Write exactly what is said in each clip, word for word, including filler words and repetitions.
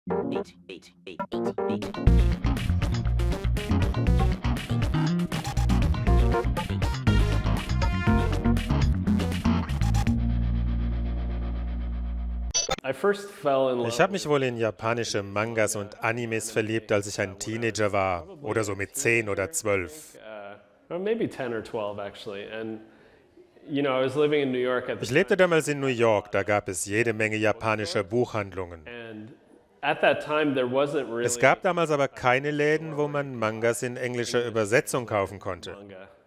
Ich habe mich wohl in japanische Mangas und Animes verliebt, als ich ein Teenager war. Oder so mit zehn oder zwölf. Ich lebte damals in New York, da gab es jede Menge japanischer Buchhandlungen. Es gab damals aber keine Läden, wo man Mangas in englischer Übersetzung kaufen konnte.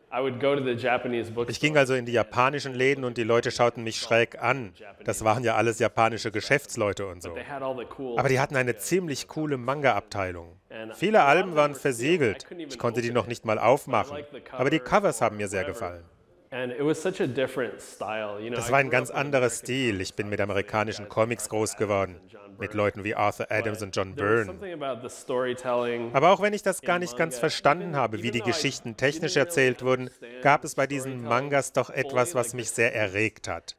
Ich ging also in die japanischen Läden und die Leute schauten mich schräg an. Das waren ja alles japanische Geschäftsleute und so. Aber die hatten eine ziemlich coole Manga-Abteilung. Viele Alben waren versiegelt. Ich konnte die noch nicht mal aufmachen. Aber die Covers haben mir sehr gefallen. Das war ein ganz anderer Stil. Ich bin mit amerikanischen Comics groß geworden, mit Leuten wie Arthur Adams und John Byrne. Aber auch wenn ich das gar nicht ganz verstanden habe, wie die Geschichten technisch erzählt wurden, gab es bei diesen Mangas doch etwas, was mich sehr erregt hat.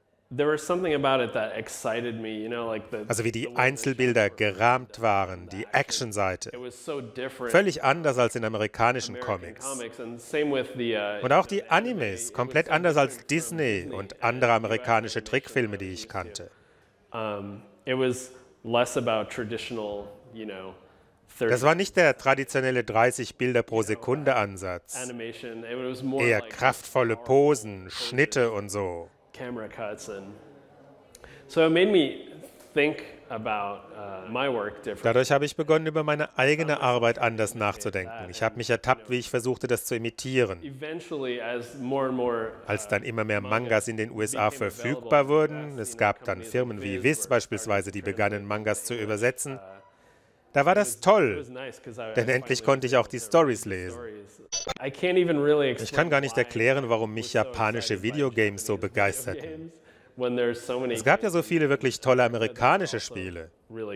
Also wie die Einzelbilder gerahmt waren, die Actionseite. Völlig anders als in amerikanischen Comics. Und auch die Animes, komplett anders als Disney und andere amerikanische Trickfilme, die ich kannte. Das war nicht der traditionelle dreißig Bilder pro Sekunde Ansatz. Eher kraftvolle Posen, Schnitte und so. Camera cuts and so it made me think about uh, my work differently. Dadurch habe ich begonnen, über meine eigene Arbeit anders nachzudenken. Ich habe mich ertappt, wie ich versuchte, das zu imitieren. Als dann immer mehr Mangas in den U S A verfügbar wurden, es gab dann Firmen wie Viz beispielsweise, die begannen, Mangas zu übersetzen, da war das toll, denn endlich konnte ich auch die Stories lesen. Ich kann gar nicht erklären, warum mich japanische Videogames so begeisterten. Es gab ja so viele wirklich tolle amerikanische Spiele.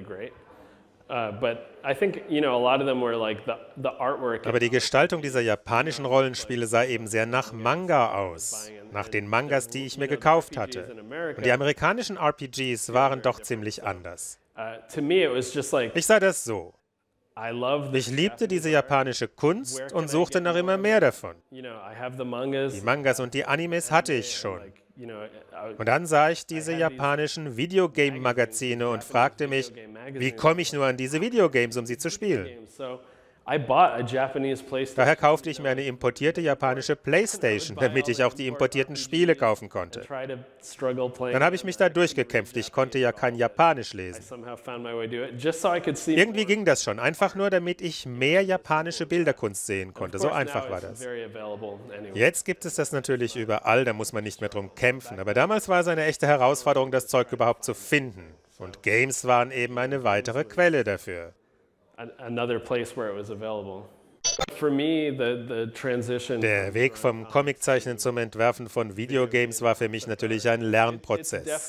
Aber die Gestaltung dieser japanischen Rollenspiele sah eben sehr nach Manga aus, nach den Mangas, die ich mir gekauft hatte. Und die amerikanischen R P Gs waren doch ziemlich anders. Ich sah das so. Ich liebte diese japanische Kunst und suchte nach immer mehr davon. Die Mangas und die Animes hatte ich schon. Und dann sah ich diese japanischen Videogame-Magazine und fragte mich, wie komme ich nur an diese Videogames, um sie zu spielen? Daher kaufte ich mir eine importierte japanische PlayStation, damit ich auch die importierten Spiele kaufen konnte. Dann habe ich mich da durchgekämpft, ich konnte ja kein Japanisch lesen. Irgendwie ging das schon, einfach nur, damit ich mehr japanische Bilderkunst sehen konnte. So einfach war das. Jetzt gibt es das natürlich überall, da muss man nicht mehr drum kämpfen. Aber damals war es eine echte Herausforderung, das Zeug überhaupt zu finden. Und Games waren eben eine weitere Quelle dafür. Der Weg vom Comiczeichnen zum Entwerfen von Videogames war für mich natürlich ein Lernprozess.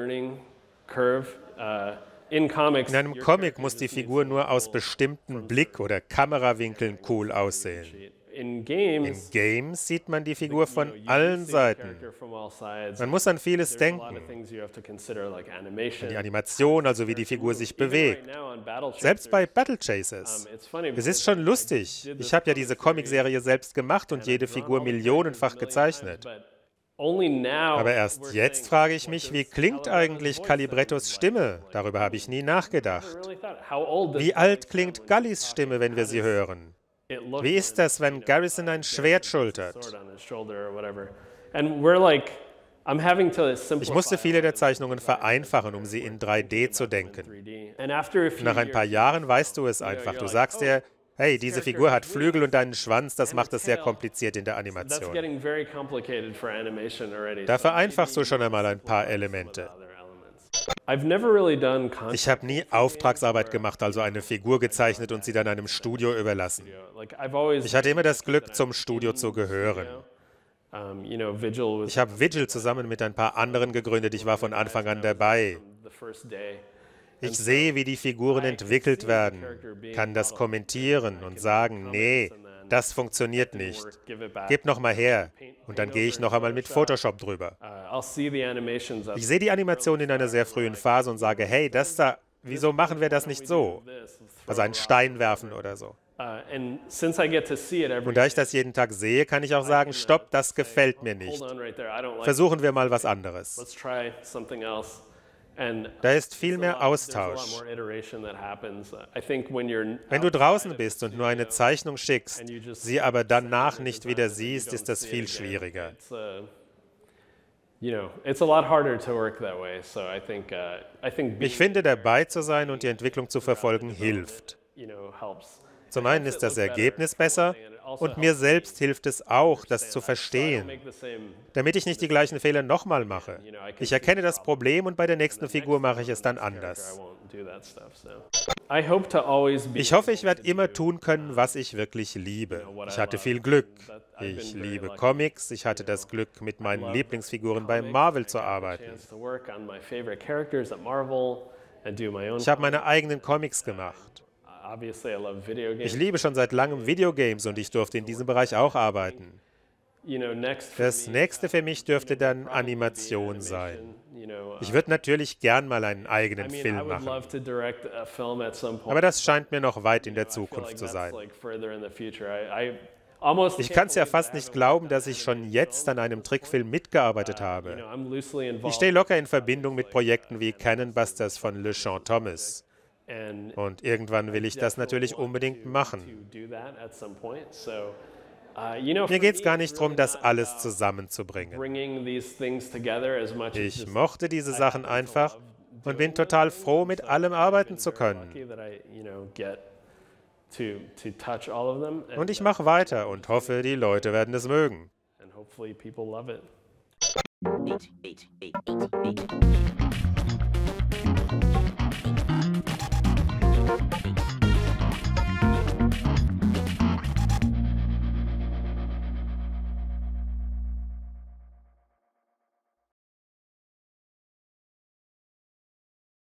In einem Comic muss die Figur nur aus bestimmten Blick- oder Kamerawinkeln cool aussehen. In Games sieht man die Figur von allen Seiten. Man muss an vieles denken. An die Animation, also wie die Figur sich bewegt. Selbst bei Battle Chasers. Es ist schon lustig. Ich habe ja diese Comicserie selbst gemacht und jede Figur millionenfach gezeichnet. Aber erst jetzt frage ich mich, wie klingt eigentlich Calibrettos Stimme? Darüber habe ich nie nachgedacht. Wie alt klingt Gullys Stimme, wenn wir sie hören? Wie ist das, wenn Garrison ein Schwert schultert? Ich musste viele der Zeichnungen vereinfachen, um sie in drei D zu denken. Nach ein paar Jahren weißt du es einfach. Du sagst dir, hey, diese Figur hat Flügel und einen Schwanz, das macht es sehr kompliziert in der Animation. Da vereinfachst du schon einmal ein paar Elemente. Ich habe nie Auftragsarbeit gemacht, also eine Figur gezeichnet und sie dann einem Studio überlassen. Ich hatte immer das Glück, zum Studio zu gehören. Ich habe Vigil zusammen mit ein paar anderen gegründet, ich war von Anfang an dabei. Ich sehe, wie die Figuren entwickelt werden, kann das kommentieren und sagen, nee, das funktioniert nicht. Gib noch mal her. Und dann gehe ich noch einmal mit Photoshop drüber. Ich sehe die Animation in einer sehr frühen Phase und sage, hey, das da wieso machen wir das nicht so? Also einen Stein werfen oder so. Und da ich das jeden Tag sehe, kann ich auch sagen, stopp, das gefällt mir nicht. Versuchen wir mal was anderes. Da ist viel mehr Austausch. Wenn du draußen bist und nur eine Zeichnung schickst, sie aber danach nicht wieder siehst, ist das viel schwieriger. Ich finde, dabei zu sein und die Entwicklung zu verfolgen, hilft. Zum einen ist das Ergebnis besser und mir selbst hilft es auch, das zu verstehen, damit ich nicht die gleichen Fehler nochmal mache. Ich erkenne das Problem und bei der nächsten Figur mache ich es dann anders. Ich hoffe, ich werde immer tun können, was ich wirklich liebe. Ich hatte viel Glück. Ich liebe Comics. Ich hatte das Glück, mit meinen Lieblingsfiguren bei Marvel zu arbeiten. Ich habe meine eigenen Comics gemacht. Ich liebe schon seit langem Videogames und ich durfte in diesem Bereich auch arbeiten. Das nächste für mich dürfte dann Animation sein. Ich würde natürlich gern mal einen eigenen Film machen. Aber das scheint mir noch weit in der Zukunft zu sein. Ich kann es ja fast nicht glauben, dass ich schon jetzt an einem Trickfilm mitgearbeitet habe. Ich stehe locker in Verbindung mit Projekten wie Cannon Busters von LeSean Thomas. Und irgendwann will ich das natürlich unbedingt machen. Mir geht es gar nicht darum, das alles zusammenzubringen. Ich mochte diese Sachen einfach und bin total froh, mit allem arbeiten zu können. Und ich mache weiter und hoffe, die Leute werden es mögen.